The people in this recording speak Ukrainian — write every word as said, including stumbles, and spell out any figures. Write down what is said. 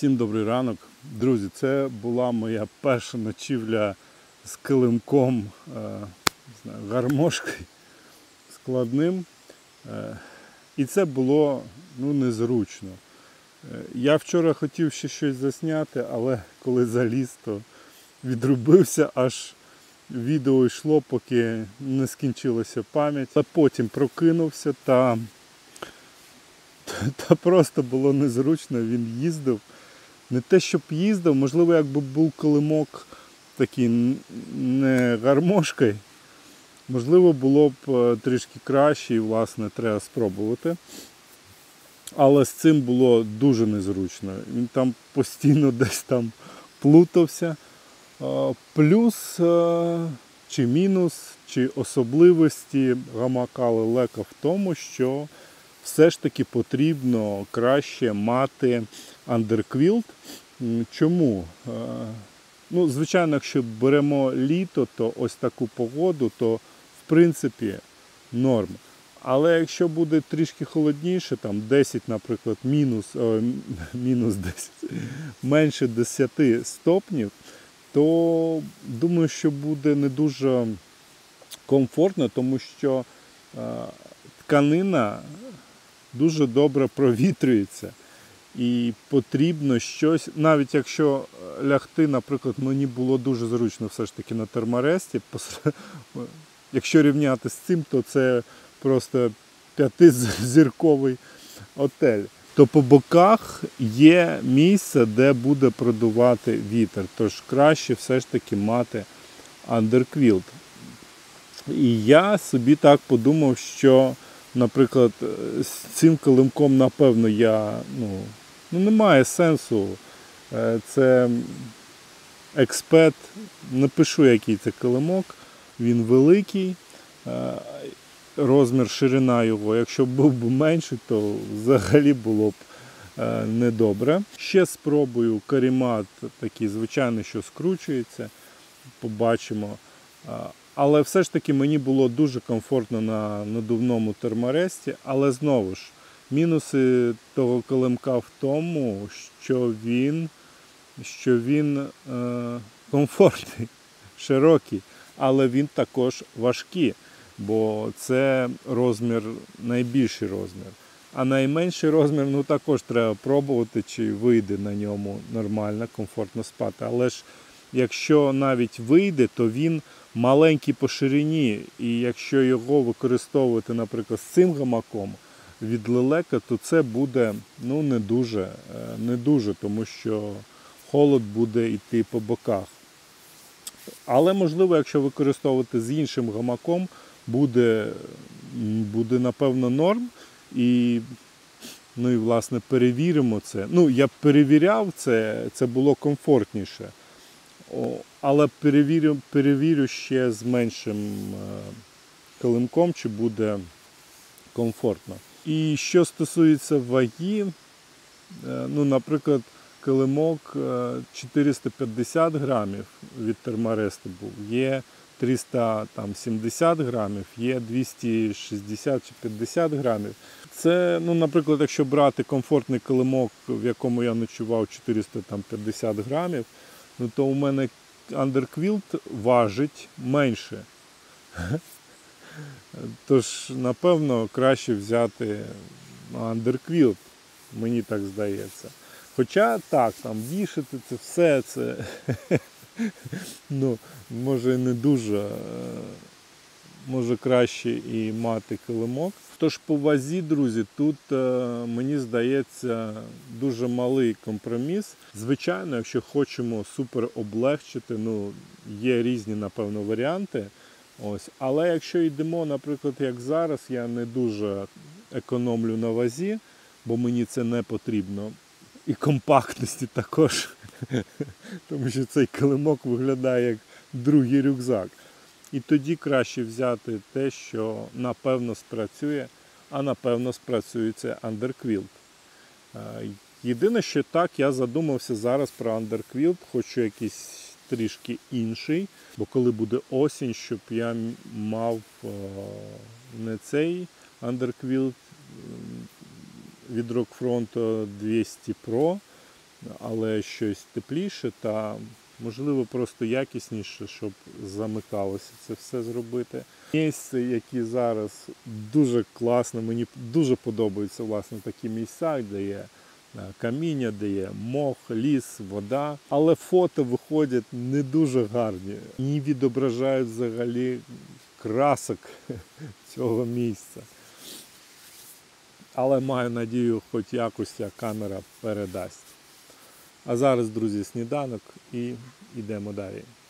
Всім добрий ранок. Друзі, це була моя перша ночівля з килимком, е, не знаю, гармошкою складним. Е, і це було ну, незручно. Е, я вчора хотів ще щось засняти, але коли заліз, то відрубився, аж відео йшло, поки не скінчилася пам'ять. А потім прокинувся та, та просто було незручно, він їздив. Не те, щоб їздив, можливо, якби був килимок такий не гармошкою, можливо, було б трішки краще і, власне, треба спробувати. Але з цим було дуже незручно. Він там постійно десь там плутався. Плюс чи мінус, чи особливості гамака лелека в тому, що все ж таки потрібно краще мати андерквілт. Чому? Ну, звичайно, якщо беремо літо, то ось таку погоду, то в принципі норм. Але якщо буде трішки холодніше, там десять, наприклад, мінус, о, мінус десять, менше десять стопнів, то думаю, що буде не дуже комфортно, тому що е, тканина дуже добре провітрюється. І потрібно щось, навіть якщо лягти, наприклад, мені було дуже зручно все ж таки на терморесті, якщо рівняти з цим, то це просто п'ятизірковий готель. То по боках є місце, де буде продувати вітер, тож краще все ж таки мати андерквілт. І я собі так подумав, що, наприклад, з цим килимком, напевно, я, ну, ну немає сенсу. Це експерт, напишу, який це килимок, він великий, розмір, ширина його, якщо б був би менший, то взагалі було б недобре. Ще спробую карімат такий звичайний, що скручується, побачимо. Але все ж таки мені було дуже комфортно на надувному терморесті, але знову ж, мінуси того килимка в тому, що він, що він е, комфортний, широкий, але він також важкий, бо це розмір, найбільший розмір. А найменший розмір, ну також треба пробувати, чи вийде на ньому нормально, комфортно спати. Але ж якщо навіть вийде, то він маленький по ширині, і якщо його використовувати, наприклад, з цим гамаком від лелека, то це буде ну, не дуже, не дуже, тому що холод буде йти по боках. Але, можливо, якщо використовувати з іншим гамаком, буде, буде напевно, норм. І, ну, і, власне, перевіримо це. Ну, я перевіряв це, це було комфортніше. Але перевірю, перевірю ще з меншим килимком, чи буде комфортно. І що стосується ваги, ну, наприклад, килимок чотириста п'ятдесят грамів від терморесту був, є триста сімдесят грамів, є двісті шістдесят чи п'ятдесят грамів. Це, ну, наприклад, якщо брати комфортний килимок, в якому я ночував, чотириста п'ятдесят грамів, ну, то у мене андерквілт важить менше. Тож, напевно, краще взяти андерквілт, мені так здається. Хоча, так, там вішати це все, це, ну, може не дуже, може краще і мати килимок. Тож по вазі, друзі, тут, мені здається, дуже малий компроміс. Звичайно, якщо хочемо супер облегчити, ну, є різні, напевно, варіанти. Ось. Але якщо йдемо, наприклад, як зараз, я не дуже економлю на вазі, бо мені це не потрібно. І компактності також, тому що цей килимок виглядає як другий рюкзак. І тоді краще взяти те, що напевно спрацює, а напевно спрацює це андерквілт. Єдине, що так, я задумався зараз про андерквілт, хочу якийсь трішки інший, бо коли буде осінь, щоб я мав не цей андерквілт від Rockfront двісті про, але щось тепліше та, можливо, просто якісніше, щоб замикалося це все зробити. Місце, які зараз дуже класно, мені дуже подобаються, власне, такі місця, де є каміння, де є мох, ліс, вода. Але фото виходять не дуже гарні. Не відображають взагалі красок цього місця. Але маю надію, хоч якось ця камера передасть. А зараз, друзі, сніданок і йдемо далі.